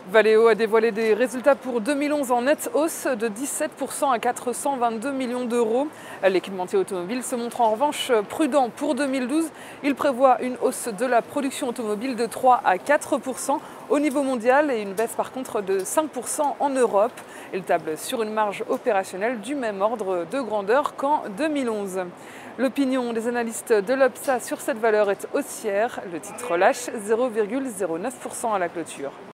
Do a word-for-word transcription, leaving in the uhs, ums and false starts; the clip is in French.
Valeo a dévoilé des résultats pour deux mille onze en nette hausse de dix-sept pour cent à quatre cent vingt-deux millions d'euros. L'équipementier automobile se montre en revanche prudent pour deux mille douze. Il prévoit une hausse de la production automobile de trois à quatre pour cent au niveau mondial et une baisse par contre de cinq pour cent en Europe. Il table sur une marge opérationnelle du même ordre de grandeur qu'en deux mille onze. L'opinion des analystes de l'O P S A sur cette valeur est haussière. Le titre lâche zéro virgule zéro neuf pour cent à la clôture.